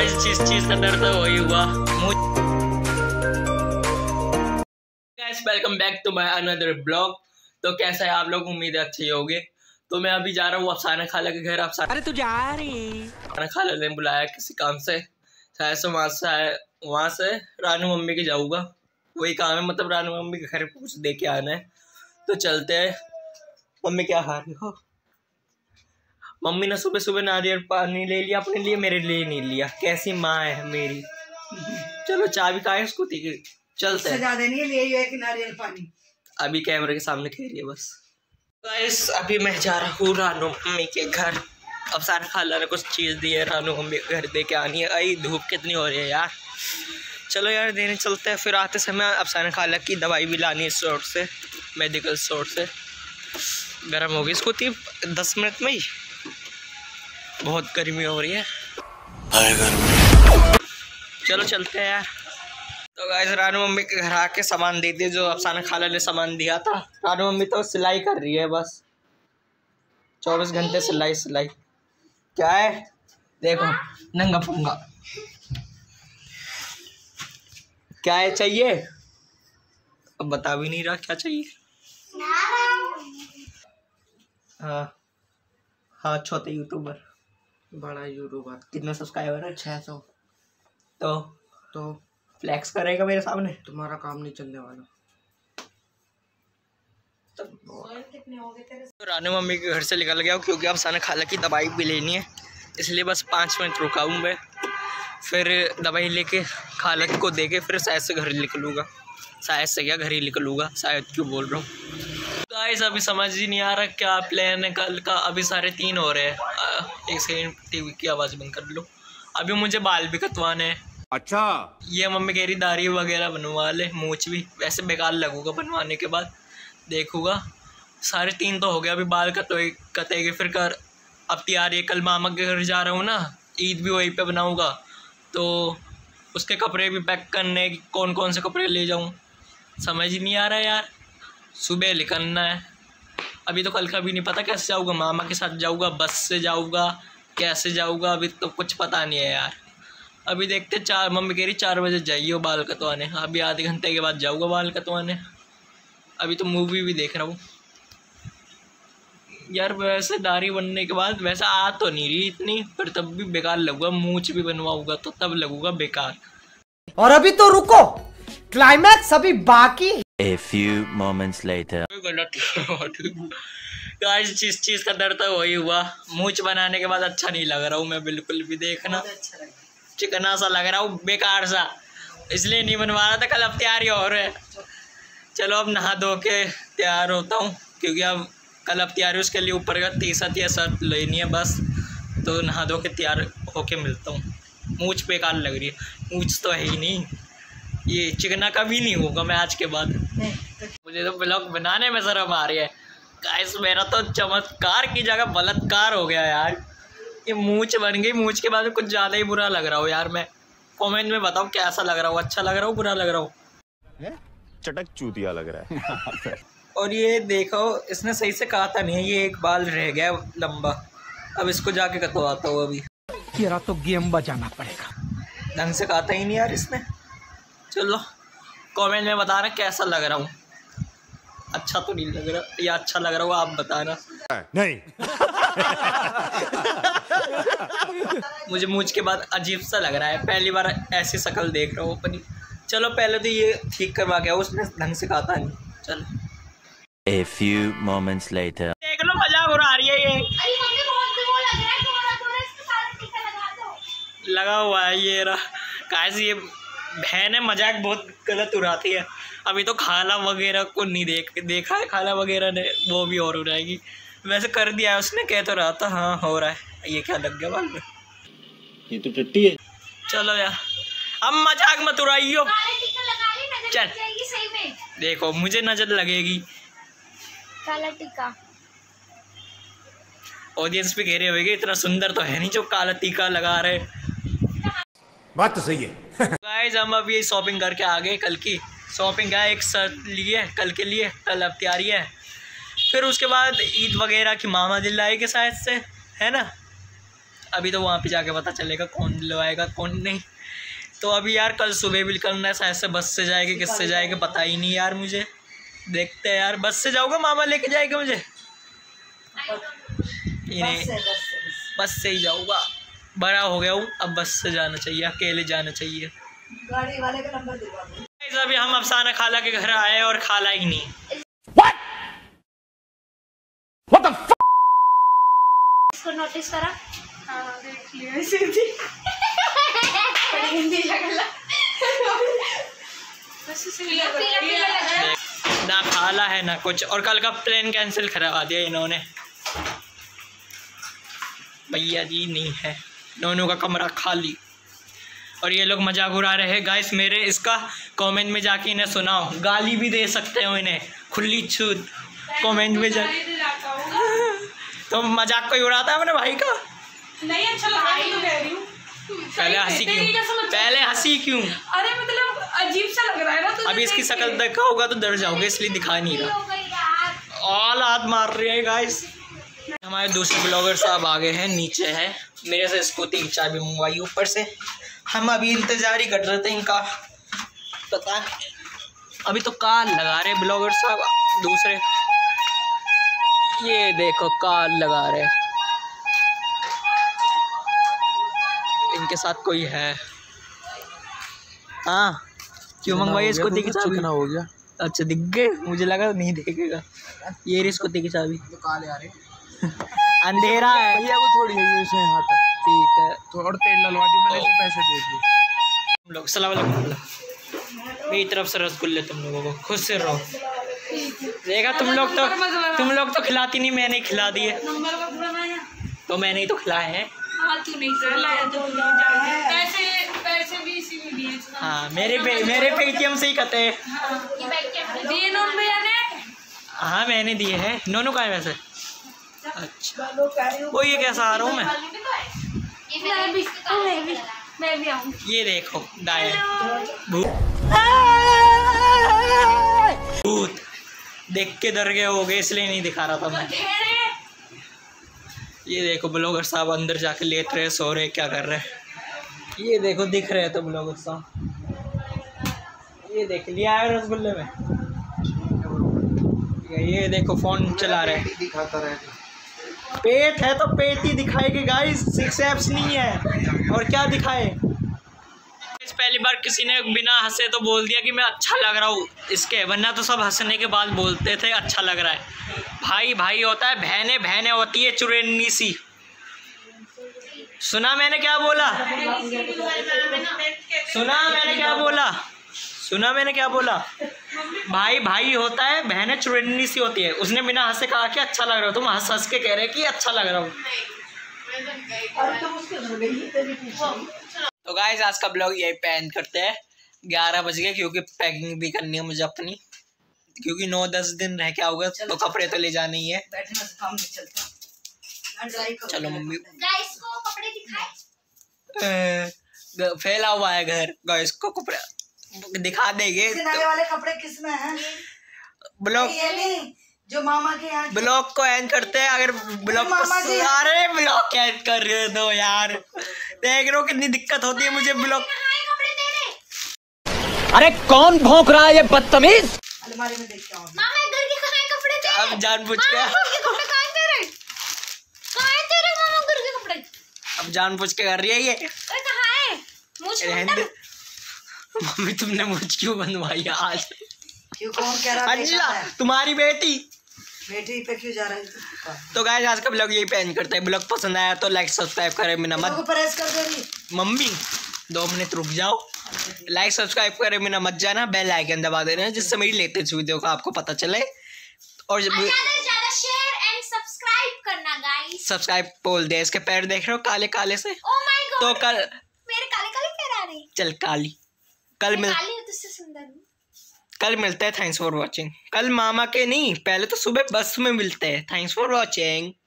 Guys जिस चीज का डर था वही हुआ। Guys welcome back to my another blog. तो कैसा है आप लोग, उम्मीद है अच्छे होंगे। तो मैं अभी जा रहा हूँ अफसाना खाला के घर। अफसाना, अरे तू जा रही? अफसाना खाला ने बुलाया किसी काम से, शायद से वहाँ से रानू मम्मी के जाऊँगा, वही काम है, मतलब रानू मम्मी के घर कुछ दे के आना है। तो चलते हैं। मम्मी क्या खा रही हो? मम्मी ने सुबह सुबह नारियल पानी ले लिया अपने लिए, मेरे लिए नहीं लिया। कैसी माँ है मेरी। चलो चाबी का है उसको, ठीक है चलते हैं। सजा देनी है, ले एक नारियल पानी। अभी कैमरे के सामने कह रही है बस। गाइस अभी मैं जा रहा हूँ रानू मम्मी के घर। अफसाना खाला ने कुछ चीज़ दी है, रानू मम्मी के घर दे के आनी है। आई धूप कितनी हो रही है यार। चलो यार देने चलते हैं। फिर आते समय अफसाना खाला की दवाई भी लानी है स्टोर से, मेडिकल स्टोर से। गर्म होगी इसको 10 मिनट में ही, बहुत गर्मी हो रही है। चलो चलते हैं यार। तो गाइस रानू मम्मी के घर आके सामान दे दिए, जो अफसाना खाला ने सामान दिया था। रानू मम्मी तो सिलाई कर रही है बस, 24 घंटे सिलाई। क्या है देखो, नंगा पुंगा। क्या है चाहिए? अब बता भी नहीं रहा क्या चाहिए। हाँ छोटे यूट्यूबर, बड़ा यूट्यूबर। कितने सब्सक्राइबर है? 600। तो फ्लैक्स करेगा मेरे सामने? तुम्हारा काम नहीं चलने वाला। तो रानू मम्मी के घर से निकल गया हूँ, क्योंकि अफसाना खाला की दवाई भी लेनी है, इसलिए बस 5 मिनट रुका हूँ मैं। फिर दवाई लेके खाला को दे के फिर शायद से घर निकलूँगा। शायद से क्या, घर ही निकलूँगा, शायद क्यों बोल रहा हूँ। गाइस अभी समझ ही नहीं आ रहा क्या प्लान है कल का। अभी 3:30 हो रहे हैं। एक सेकंड टीवी की आवाज़ बंद कर लो। अभी मुझे बाल भी कटवाने हैं। अच्छा, ये मम्मी कह रही दाढ़ी वगैरह बनवा ले, मूंछ भी। वैसे बेकार लगूगा बनवाने के बाद, देखूँगा। 3:30 तो हो गया, अभी बाल कटेंगे फिर कर। अब तैयारी है, कल मामा के घर जा रहा हूँ ना, ईद भी वहीं पे बनाऊँगा, तो उसके कपड़े भी पैक करने, कौन कौन से कपड़े ले जाऊँ समझ ही नहीं आ रहा यार। सुबह निकलना है, अभी तो कल का भी नहीं पता कैसे जाऊँगा। मामा के साथ जाऊँगा, बस से जाऊँगा, कैसे जाऊँगा अभी तो कुछ पता नहीं है यार। अभी देखते, मम्मी कह रही 4 बजे जाइए बाल कटवाने। अभी आधे घंटे के बाद जाऊँगा बाल कटवाने। अभी तो मूवी भी देख रहा हूँ यार। वैसे दाढ़ी बनने के बाद वैसे आ तो नहीं रही इतनी, पर तब भी बेकार लगूगा। मूंछ भी बनवाऊँगा तो तब लगूगा बेकार। और अभी तो रुको, क्लाइमैक्स अभी बाकी। A few moments later. Guys जिस चीज़ का डर था वही हुआ। मूंछ बनाने के बाद अच्छा नहीं लग रहा हूँ मैं बिल्कुल भी। देखना चिकना सा लग रहा हूँ, बेकार सा, इसलिए नहीं बनवा रहा था। कल अब तैयारी हो रही है। चलो अब नहा धो के तैयार होता हूँ, क्योंकि अब कल अब तैयारी उसके लिए ऊपर का टी-शर्ट या शर्ट लेनी है बस। तो नहा धो के तैयार होके मिलता हूँ। मूंछ बेकार लग रही है, मूंछ तो है ही नहीं, ये चिकना कभी नहीं होगा मैं आज के बाद। मुझे तो ब्लॉग बनाने में शर्म आ रही है गाइस। मेरा तो चमत्कार की जगह बलात्कार हो गया यार। ये मूंछ बन गई, मूंछ के बाद में कुछ ज़्यादा ही बुरा लग रहा हो यार। मैं कमेंट में बताओ कैसा लग रहा हो, अच्छा लग रहा हो, बुरा लग रहा हो। चटक चूतिया लग रहा है। और ये देखो, इसने सही से काटा नहीं है, ये एक बाल रह गया लंबा। अब इसको जाके कटवाता हूँ। अभी तेरा तो गेम बजाना पड़ेगा, ढंग से काटा ही नहीं यार इसने। चलो कमेंट में बताना कैसा लग रहा हूँ। अच्छा तो नहीं लग रहा, या अच्छा लग रहा हो आप बताना। नहीं। मुझे मूंछ के बाद अजीब सा लग रहा है, पहली बार ऐसी शक्ल देख रहा हूँ अपनी। चलो पहले तो ये ठीक करवा गया, उसने ढंग से काटा नहीं। चलो A few moments later. देख लो मजाक उड़ा रही है ये। लगा हुआ है ये रहा। कैसे ये बहन है, मजाक बहुत गलत उड़ाती है। अभी तो खाला वगैरह को नहीं देखा है, खाला वगैरह ने, वो भी और उड़ाएगी। वैसे कर दिया है उसने, कह तो रहा था हाँ हो रहा है। ये क्या लग गया बाल में, ये तो टट्टी है। चलो यार अब मजाक मत उड़ाइयो। चल देखो मुझे नजर लगेगी। काला टीका ऑडियंस भी कह रहे होंगे इतना सुंदर तो है नहीं जो काला टीका लगा रहे। बात तो सही है। गाइस हम अब ये शॉपिंग करके आ गए। कल की शॉपिंग है, एक शर्ट लिए कल के लिए, कल अब तैयारी है। फिर उसके बाद ईद वगैरह की मामा दिल लाएगी शायद से, है ना। अभी तो वहाँ पे जाके पता चलेगा कौन दिलवाएगा कौन नहीं। तो अभी यार कल सुबह भी निकलना है, शायद से बस से जाएगी किससे जाएगी पता ही नहीं यार मुझे। देखते हैं यार, बस से जाऊँगा, मामा लेके जाएगा मुझे। बस से ही जाऊँगा, बड़ा हो गया हूँ अब, बस से जाना चाहिए, अकेले जाना चाहिए। गाड़ी वाले का नंबर दिलवा दो। अभी हम अफसाना खाला के घर आए और खाला ही नहीं। इसको नोटिस करा? हाँ देख लिया सीधी। हिंदी लगला। ना खाला है ना कुछ, और कल का प्लान कैंसिल करवा दिया इन्होंने। भैया जी नहीं है, दोनों का कमरा खाली, और ये लोग मजाक उड़ा रहे हैं गाइस मेरे। इसका कमेंट में जाके इन्हें सुनाओ, गाली भी दे सकते हो इन्हें, खुली छूट कमेंट में जा। तो मजाक कोई उड़ाता है अपने भाई का? नहीं अच्छा लगा रही हूँ। पहले हंसी क्यों? पहले हंसी क्यों? अरे मतलब अजीब सा लग रहा है ना तुझे। अभी इसकी शक्ल देखा होगा तो डर जाओगे, इसलिए दिखा नहीं रहा। ऑल हाथ मार रही है गाइस। हमारे दूसरे ब्लॉगर साहब आ गए हैं, नीचे है, मेरे से स्कूटी की चाबी मंगवाई ऊपर से। हम अभी इंतजार ही कर रहे थे इनका, पता नहीं अभी तो कार लगा रहे ब्लॉगर साहब दूसरे। ये देखो कार लगा रहे, इनके साथ कोई है। हाँ क्यों मंगवाई स्कूटी की चाबी? हो गया। अच्छा दिख गए, मुझे लगा नहीं देखेगा। ये रही स्कूटी की चाबी। तो काले आ रहे अंधेरा है भैया को छोड़िए इसे यहाँ तक। ठीक है। तो और तेल डलवा दियो, मैंने इसे पैसे दे दिए। तुम लोग सलाम अलैकुम, मेरी तरफ से रसगुल्ले तुम लोगों को, खुश से रहो। देखा तुम लोग तो खिलाती नहीं, मैंने खिला दिए। तो मैंने ही तो खिलाए हैं। हाँ तू नहीं लाया तो पैसे भी इसी में दिए। हाँ मेरे पेटीएम से ही कहते हैं। दिए नोट भैया ने। हाँ मैंने दिए हैं। नोनू का है वैसे? अच्छा वो ये कैसा आ रहा हूँ मैं भी आऊँ। ये देखो डायल भूत देख के डर गए हो गए, इसलिए नहीं दिखा रहा था मैं। ये देखो ब्लॉगर साहब अंदर जाके लेट रहे, सो रहे, क्या कर रहे हैं। ये देखो दिख रहे हैं तो ब्लॉगर साहब। ये देख लिया है रसगुल्ले में। ये देखो फोन चला रहे हैं। दिखाता रहे। पेट है तो पेट ही दिखाएगी गाइस, सिक्स एप्स नहीं है और क्या दिखाए। पहली बार किसी ने बिना हंसे तो बोल दिया कि मैं अच्छा लग रहा हूँ इसके, वरना तो सब हंसने के बाद बोलते थे अच्छा लग रहा है। भाई भाई होता है, बहनें बहनें होती है, चुड़ैनी सी। सुना मैंने क्या बोला? सुना मैंने क्या बोला? भाई भाई होता है, बहनें चुड़ैनी सी होती है। उसने बिना हंसे कहा कि अच्छा लग रहा हो, तुम हंस हंस के कह रहे कि अच्छा लग रहा हूँ। तो गाइस आज का ब्लॉग यही पे एंड करते हैं। 11 बज गए क्योंकि पैकिंग भी करनी है मुझे अपनी, क्योंकि 9-10 दिन रह के आऊँगा तो कपड़े तो ले जाने ही है। बैठना से काम नहीं चलता। चलो मम्मी, गाइस को कपड़े दिखाए। फैला हुआ है घर, गाइस को कपड़े दिखा देंगे। नए वाले कपड़े किसमें हैं? ब्लॉग ये नहीं जो मामा के यहाँ। ब्लॉग को एंड करते हैं। अगर ब्लॉग अरे ब्लॉग एंड कर रहे दो यार, देख रहे हो कितनी दिक्कत होती है मुझे ब्लॉग। अरे कौन भौंक रहा है ये बदतमीज? अलमारी में देख के आओ। मामा घर के कहाँ हैं कपड़े तेरे? अब जानबूझ के मामा घर के कपड़े कहाँ हैं तेरे? कहाँ हैं तेरे मामा घर के कपड़े? अब जानबूझ के कर रही है ये। अरे कहाँ है? मुझ रहने दे। मम्मी तुमने मुझ क्यों बनवाई आज? क्यों कौन कह रहा है? अंजिला तुम्हारी बेटी पे क्यों जा रहा है? तो गाइस आज का ब्लॉग यही पे एंड करते हैं। ब्लॉग पसंद आया तो लाइक सब्सक्राइब करें बिना मत। प्रेस कर देगी मम्मी 2 मिनट रुक जाओ। लाइक सब्सक्राइब करें बिना मत जाना, बेल आइकन दबा देना जिससे मेरी लेटेस्ट वीडियो का आपको पता चले। और ज़्यादा से ज़्यादा शेयर एंड सब्सक्राइब करना गाइस। सब्सक्राइब बोल दे, इसके पैर देख रहे हो काले काले से? ओह माय गॉड, तो कल मेरे काले काले पैर आ रहे हैं। चल काली कल मिल काली हो तुझसे सुंदर हूँ। कल मिलते हैं। Thanks for watching. कल मामा के नहीं, पहले तो सुबह बस में मिलते हैं। Thanks for watching.